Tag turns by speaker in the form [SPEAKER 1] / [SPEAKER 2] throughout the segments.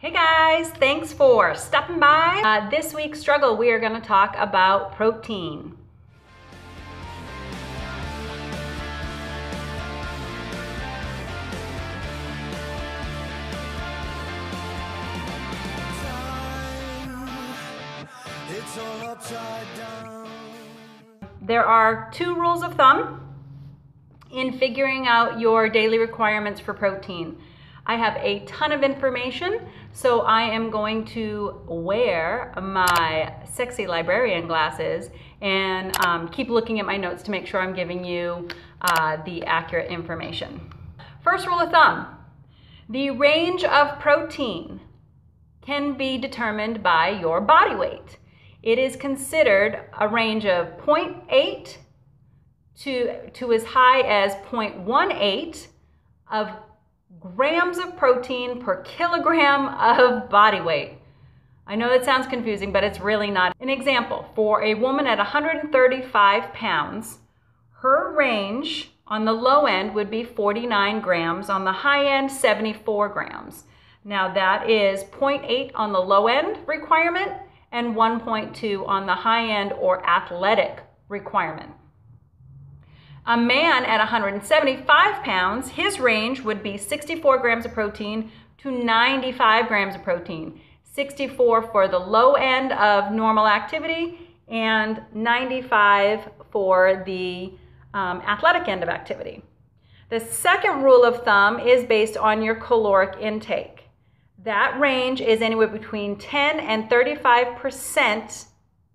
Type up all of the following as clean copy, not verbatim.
[SPEAKER 1] Hey guys, thanks for stopping by. This week's struggle, we are going to talk about protein.
[SPEAKER 2] It's all upside down.
[SPEAKER 1] There are two rules of thumb in figuring out your daily requirements for protein. I have a ton of information, so I am going to wear my sexy librarian glasses and keep looking at my notes to make sure I'm giving you the accurate information. First rule of thumb, the range of protein can be determined by your body weight. It is considered a range of 0.8 to as high as 0.18 of grams of protein per kilogram of body weight. I know that sounds confusing, but it's really not. An example, for a woman at 135 pounds, her range on the low end would be 49 grams, on the high end 74 grams. Now that is 0.8 on the low end requirement and 1.2 on the high end or athletic requirement. A man at 175 pounds, his range would be 64 grams of protein to 95 grams of protein. 64 for the low end of normal activity and 95 for the athletic end of activity. The second rule of thumb is based on your caloric intake. That range is anywhere between 10 and 35%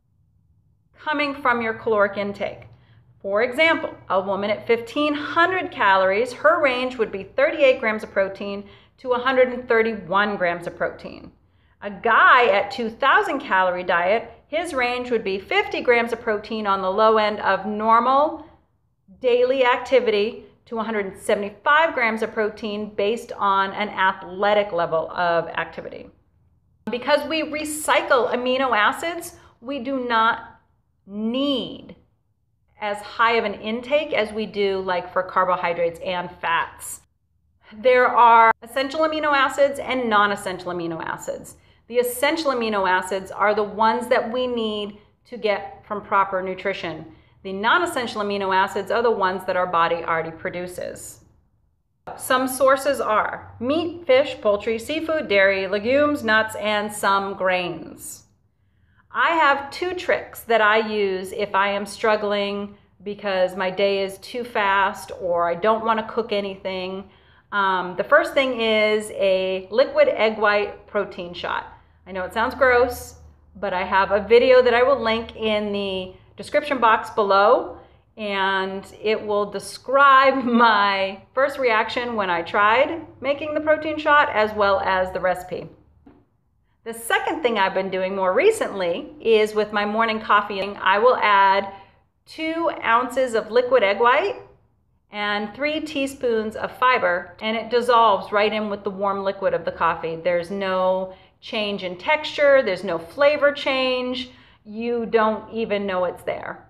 [SPEAKER 1] coming from your caloric intake. For example, a woman at 1,500 calories, her range would be 38 grams of protein to 131 grams of protein. A guy at 2,000 calorie diet, his range would be 50 grams of protein on the low end of normal daily activity to 175 grams of protein based on an athletic level of activity. Because we recycle amino acids, we do not need as high of an intake as we do like for carbohydrates and fats. There are essential amino acids and non-essential amino acids. The essential amino acids are the ones that we need to get from proper nutrition. The non-essential amino acids are the ones that our body already produces. Some sources are meat, fish, poultry, seafood, dairy, legumes, nuts, and some grains. I have two tricks that I use if I am struggling because my day is too fast or I don't want to cook anything. The first thing is a liquid egg white protein shot. I know it sounds gross, but I have a video that I will link in the description box below, and it will describe my first reaction when I tried making the protein shot as well as the recipe. The second thing I've been doing more recently is with my morning coffee. I will add 2 ounces of liquid egg white and 3 teaspoons of fiber, and it dissolves right in with the warm liquid of the coffee. There's no change in texture, there's no flavor change. You don't even know it's there.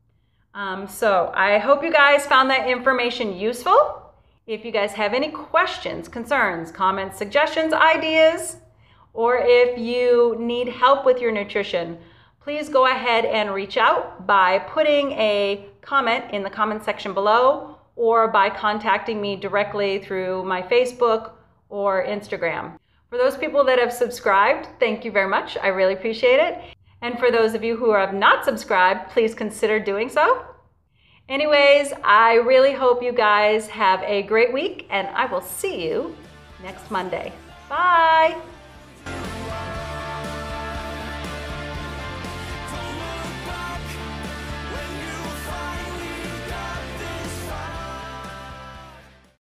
[SPEAKER 1] So I hope you guys found that information useful. If you guys have any questions, concerns, comments, suggestions, ideas, or if you need help with your nutrition, please go ahead and reach out by putting a comment in the comment section below or by contacting me directly through my Facebook or Instagram. For those people that have subscribed, thank you very much. I really appreciate it. And for those of you who have not subscribed, please consider doing so. Anyways, I really hope you guys have a great week, and I will see you next Monday. Bye.